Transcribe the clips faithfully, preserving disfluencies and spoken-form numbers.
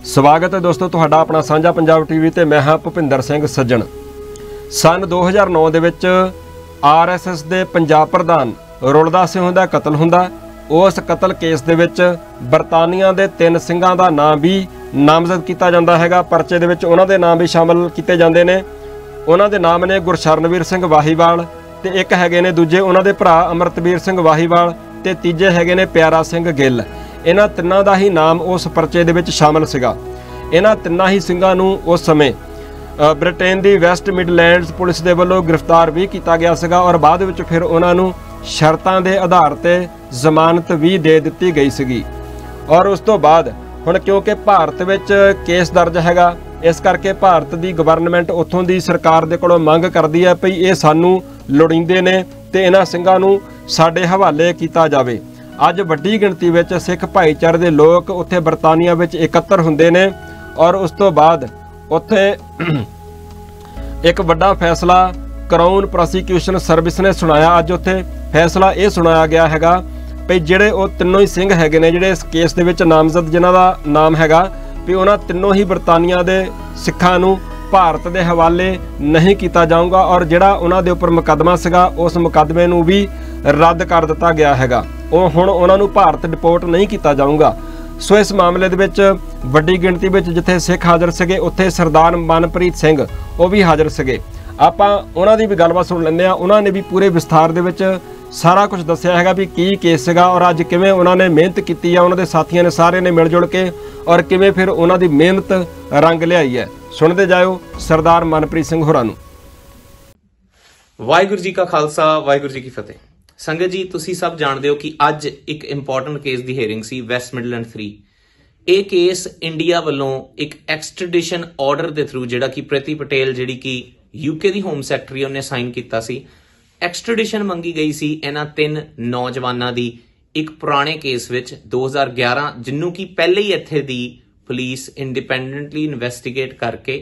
स्वागत है दोस्तों तुहाडा अपना सांझा पंजाब टीवी ते मैं हाँ भुपिंदर सिंह सज्जन। सन दो हज़ार नौ दे विच आर एस एस दे पंजाब प्रधान रुलदा सिंह दा कतल हुंदा। उस कतल केस दे विच बरतानिया दे तीन सिंघां दा नाम भी नामजद किया जाता है। परचे दे विच उन्हां दे नाम भी शामिल किए जाते हैं। उन्हां दे नाम ने गुरशरणवीर सिंह वाहीवाल ते एक हैगे ने दूजे उन्हां दे भरा अमृतवीर सिंह वाहीवाल ते तीजे हैगे ने प्यारा सिंह गिल। इन्हां तिन्नां दा ही नाम उस परचे दे विच शामिल सीगा। इन्हां तिन्नां ही ਸਿੰਘਾਂ ਨੂੰ उस समय ब्रिटेन की वैस्ट मिडलैंड्स पुलिस के वलों गिरफ्तार भी किया गया सीगा और बाद विच फिर उन्हां नूं शर्तां दे आधार ते जमानत भी दे दित्ती गई सीगी। और उस तो बाद हुण क्योंकि भारत विच केस दर्ज हैगा इस करके भारत की गवर्नमेंट उत्थों की सरकार दे कोलों मंग करदी है भई ये सानूं लोड़ींदे ने ते इन्हां ਸਿੰਘਾਂ नूं साडे हवाले किया जावे। अज वड्डी गिणती विच सिख भाईचारे दे लोग उत्थे बरतानिया विच एकत्र हुंदे ने और उस तो बाद उत्थे एक वड्डा फैसला क्राउन प्रोसीक्यूशन सर्विस ने सुनाया। अज उत्थे फैसला ये सुनाया गया हैगा भई जिहड़े वो तिन्नों ही सिंह हैगे ने जिहड़े इस केस दे विच नामजद जिन्हां दा नाम हैगा भी उन्हां तिन्नों ही बरतानिया दे सिखां नूं भारत दे हवाले नहीं किया जाऊगा और जिहड़ा उन्हां दे उपर मुकदमा सीगा उस मुकदमे नूं भी रद्द कर दिता गया हैगा। ਉਹ ਹੁਣ ਉਹਨਾਂ ਨੂੰ ਭਾਰਤ ਡਿਪੋਰਟ नहीं किया जाऊगा। सो इस मामले ਦੇ ਵਿੱਚ ਵੱਡੀ ਗਿਣਤੀ ਵਿੱਚ ਜਿੱਥੇ ਸਿੱਖ ਹਾਜ਼ਰ ਸੀਗੇ ਉੱਥੇ ਸਰਦਾਰ ਮਨਪ੍ਰੀਤ ਸਿੰਘ ਉਹ ਵੀ ਹਾਜ਼ਰ ਸੀਗੇ। ਆਪਾਂ ਉਹਨਾਂ ਦੀ ਵੀ ਗੱਲਬਾਤ ਸੁਣ ਲੈਂਦੇ ਆ। ਉਹਨਾਂ ਨੇ ਵੀ ਪੂਰੇ ਵਿਸਥਾਰ ਦੇ ਵਿੱਚ ਸਾਰਾ ਕੁਝ ਦੱਸਿਆ ਹੈਗਾ ਵੀ ਕੀ ਕੇਸ ਸੀਗਾ ਔਰ ਅੱਜ ਕਿਵੇਂ ਉਹਨਾਂ ਨੇ ਮਿਹਨਤ ਕੀਤੀ ਆ। ਉਹਨਾਂ ਦੇ ਸਾਥੀਆਂ ਨੇ ਸਾਰੇ ਨੇ ਮਿਲ ਜੁਲ ਕੇ ਔਰ ਕਿਵੇਂ ਫਿਰ ਉਹਨਾਂ ਦੀ ਮਿਹਨਤ ਰੰਗ ਲਿਆਈ ਹੈ। ਸੁਣਦੇ ਜਾਇਓ ਸਰਦਾਰ ਮਨਪ੍ਰੀਤ ਸਿੰਘ ਹੋਰਾਂ ਨੂੰ। ਵਾਹਿਗੁਰੂ ਜੀ ਕਾ ਖਾਲਸਾ ਵਾਹਿਗੁਰੂ ਜੀ ਕੀ ਫਤਿਹ। संगत जी तुसी सब जानते हो कि अज एक इंपॉर्टेंट केस की हेयरिंग सी वैस्ट मिडलैंड थ्री। ये केस इंडिया वालों एक एक्सट्रडिशन ऑर्डर के थ्रू जिहड़ा कि प्रीति पटेल जिहड़ी कि यूके की होम सैकटरी उन्हें साइन किया सी एक्सट्रडिशन मंगी गई सी इन्हां तीन नौजवानों की एक पुराने केस विच दो हज़ार ग्यारह जिन्हों की पहले ही इत्थे दी पुलिस इंडिपेंडेंटली इन्वेस्टिगेट करके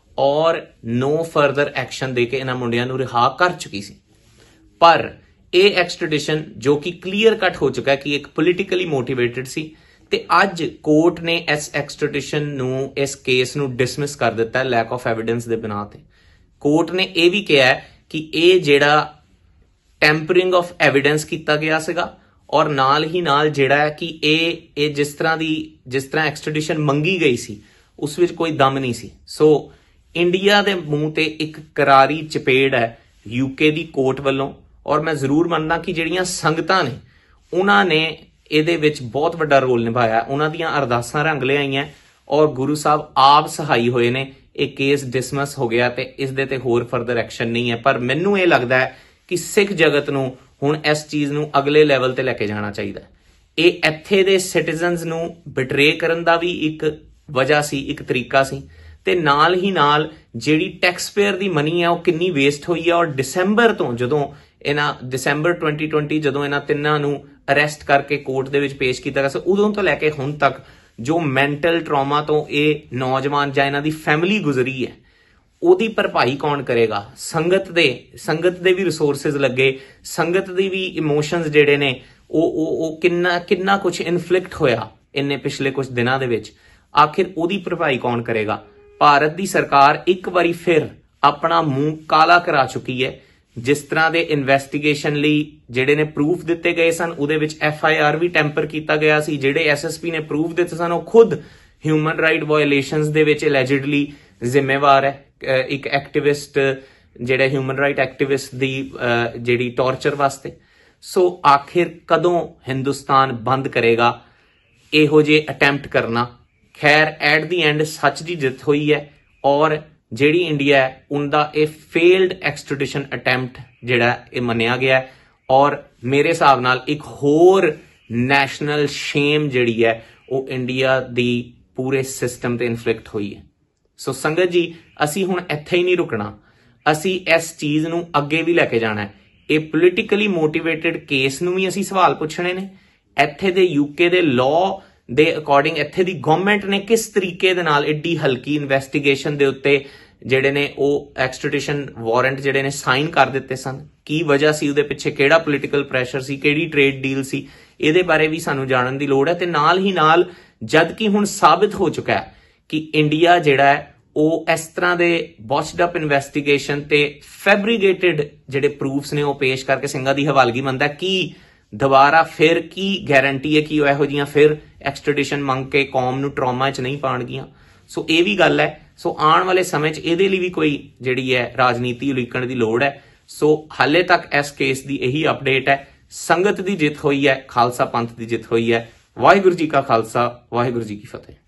और नो फर्दर एक्शन दे के इन्हां मुंडियां नूं रिहा कर चुकी सी। पर ये एक्सट्रडिशन जो कि क्लीयर कट हो चुका है कि एक पोलिटिकली मोटिवेटेड सी ते अज कोर्ट ने इस एक्सट्रडिशन नूं इस केस नूं डिसमिस कर दिता है लैक ऑफ एविडेंस दे बिना ते। कोर्ट ने यह भी कहा है कि ये जिहड़ा टैंपरिंग ऑफ एविडेंस किया गया सीगा और नाल ही नाल जिहड़ा है कि ये ये जिस तरह दी जिस तरह एक्सट्रडिशन मंगी गई सी उस विच कोई दम नहीं सी। सो इंडिया दे मूंह ते एक करारी चपेड़ है यूके दी कोर्ट वालों और मैं जरूर मानना कि जिहड़ियां संगतां ने उन्होंने इहदे विच बहुत वड्डा रोल निभाया। उन्हां दीयां अरदासां रंग लियाईयां और गुरु साहब आप सहाई होए ने एक केस डिसमिस हो गया ते इस दे ते होर फर्दर एक्शन नहीं है। पर मैनूं ये लगदा है कि सिख जगत नूं हुण इस चीज़ नूं अगले लैवल ते लैके जाना चाहिए। ये इत्थे दे सिटीजनस नूं बिटरे करन दा भी एक वजह सी एक तरीका सी ते नाल ही नाल जिहड़ी टैक्स पेयर दी मनी है वो किन्नी वेस्ट हुई है। और दिसंबर तो जदों इन्हां दिसंबर ट्वेंटी ट्वेंटी जदों इन्हां तिन्नां नूं अरैसट करके कोर्ट दे विच पेश किया गया उदों तो लैके हुण तक जो मैंटल ट्रॉमा तो ये नौजवान जां इन्हां दी फैमिली गुजरी है उहदी भरपाई कौन करेगा। संगत दे संगत दे भी रिसोर्सिस लगे संगत दी भी इमोशनस जिहड़े ने ओ ओ किन्ना किन्ना कुछ इनफ्लिक्ट होया इन्ने पिछले कुछ दिनां दे विच आखिर उहदी भरपाई कौन करेगा। भारत दी सरकार एक बारी फिर अपना मुंह काला करा चुकी है। जिस तरह के इन्वेस्टिगेशन लई जिहड़े ने प्रूफ दिते गए सन उहदे विच एफ आई आर भी टैंपर किया गया सी। जिहड़े एस एस पी ने प्रूफ दिते सन वो खुद ह्यूमन राइट वायोलेशनस दे विच एलिजिडली जिम्मेवार है एक एक्टिविस्ट जिहड़े ह्यूमन राइट एक्टिविस्ट दी जिहड़ी टॉर्चर वास्ते। सो आखिर कदों हिंदुस्तान बंद करेगा इहो जे अटैम्प्ट करना। खैर एट दी एंड सच की जित हुई है और जिहड़ी इंडिया है उनका ये फेल्ड एक्सट्रडिशन अटैम्प्ट जिहड़ा ये मन्निया गया है और मेरे हिसाब नाल एक होर नैशनल शेम जिहड़ी है वो इंडिया दी पूरे सिस्टम ते इनफ्लिक्ट हुई है। सो संगत जी असी हुण इत्थे ही नहीं रुकना, असी इस चीज़ नूं अगे भी लैके जाना है। ये पोलिटिकली मोटिवेटेड केस नूं भी असी सवाल पुछने ने। इत्थे दे यूके दे लॉ दे अकॉर्डिंग इत्थे दी गवर्नमेंट ने किस तरीके दे नाल एडी हल्की इन्वेस्टिगेशन दे उत्ते जिहड़े ने वो एक्सट्रडिशन वारंट जिहड़े ने साइन कर दिते सन, की वजह सी उहदे पिछे किहड़ा पोलिटिकल प्रैशर सी, किहड़ी ट्रेड डील सी, इहदे बारे भी सानूं जानन दी लोड़ है। ते नाल ही नाल जद कि हुण साबित हो चुका है ਕਿ ਇੰਡੀਆ ਜਿਹੜਾ ਹੈ ਉਹ ਇਸ ਤਰ੍ਹਾਂ ਦੇ ਬੌਚਡ ਅਪ ਇਨਵੈਸਟੀਗੇਸ਼ਨ ਤੇ ਫੈਬਰੀਗੇਟਿਡ ਜਿਹੜੇ ਪ੍ਰੂਫਸ ਨੇ ਉਹ ਪੇਸ਼ ਕਰਕੇ ਸਿੰਘਾਂ ਦੀ ਹਵਾਲਗੀ ਮੰਗਦਾ। ਕੀ ਦੁਬਾਰਾ ਫਿਰ ਕੀ ਗਾਰੰਟੀ ਹੈ ਕਿ ਉਹ ਇਹੋ ਜਿਹੀਆਂ ਫਿਰ ਐਕਸਟ੍ਰੈਡੀਸ਼ਨ ਮੰਗ ਕੇ ਕੌਮ ਨੂੰ ਟਰਾਮਾ 'ਚ ਨਹੀਂ ਪਾਉਣਗੀਆਂ? ਸੋ ਇਹ ਵੀ ਗੱਲ ਹੈ। ਸੋ ਆਉਣ ਵਾਲੇ ਸਮੇਂ 'ਚ ਇਹਦੇ ਲਈ ਵੀ ਕੋਈ ਜਿਹੜੀ ਹੈ ਰਾਜਨੀਤੀ ਉਲੀਕਣ ਦੀ ਲੋੜ ਹੈ। ਸੋ ਹਾਲੇ ਤੱਕ ਇਸ ਕੇਸ ਦੀ ਇਹੀ ਅਪਡੇਟ ਹੈ। ਸੰਗਤ ਦੀ ਜਿੱਤ ਹੋਈ ਹੈ, ਖਾਲਸਾ ਪੰਥ ਦੀ ਜਿੱਤ ਹੋਈ ਹੈ। ਵਾਹਿਗੁਰੂ ਜੀ ਕਾ ਖਾਲਸਾ, ਵਾਹਿਗੁਰੂ ਜੀ ਕੀ ਫਤਿਹ।